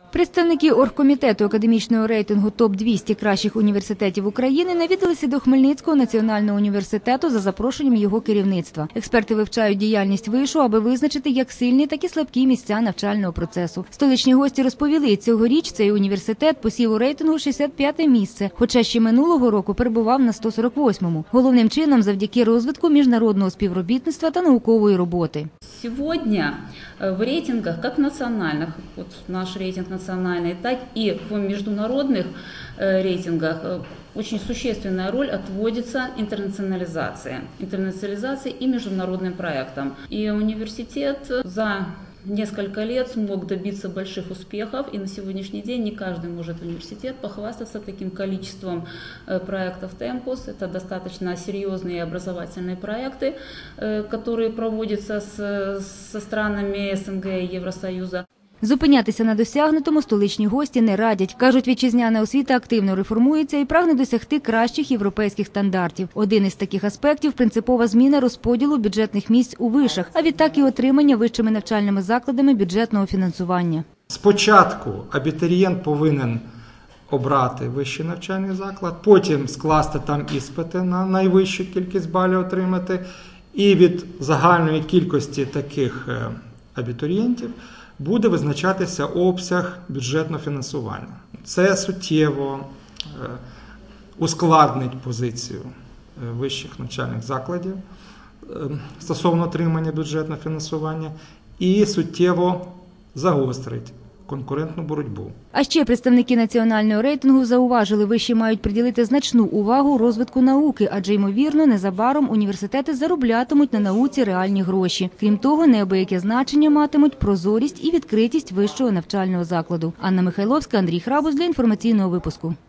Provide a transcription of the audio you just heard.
Представники оргкомітету академічного рейтингу ТОП-200 кращих університетів України навідалися до Хмельницького національного університету за запрошенням його керівництва. Експерти вивчають діяльність вишу, аби визначити як сильні, так і слабкі місця навчального процесу. Столичні гості розповіли, цьогоріч цей університет посів у рейтингу 65-те місце, хоча ще минулого року перебував на 148-му. Головним чином завдяки розвитку міжнародного співробітництва та наукової роботи. Сьогодні в рейтингах, як національних, от наш рейтинг национальный, так и в международных рейтингах очень существенная роль отводится интернационализации и международным проектам. И университет за несколько лет смог добиться больших успехов, и на сегодняшний день не каждый может университет похвастаться таким количеством проектов Tempus. Это достаточно серьезные образовательные проекты, которые проводятся со странами СНГ и Евросоюза. Зупинятися на досягнутому столичні гості не радять. Кажуть, вітчизняна освіта активно реформується і прагне досягти кращих європейських стандартів. Один із таких аспектів – принципова зміна розподілу бюджетних місць у вишах, а відтак і отримання вищими навчальними закладами бюджетного фінансування. Спочатку абітурієнт повинен обрати вищий навчальний заклад, потім скласти там іспити на найвищу кількість балів отримати, і від загальної кількості таких абітурієнтів буде визначатися обсяг бюджетного фінансування. Це суттєво ускладнить позицію вищих навчальних закладів стосовно отримання бюджетного фінансування і суттєво загострить конкурентну боротьбу. А ще представники національного рейтингу зауважили, виші мають приділити значну увагу розвитку науки, адже, ймовірно, незабаром університети зароблятимуть на науці реальні гроші. Крім того, неабияке значення матимуть прозорість і відкритість вищого навчального закладу. Анна Михайловська, Андрій Храбус для інформаційного випуску.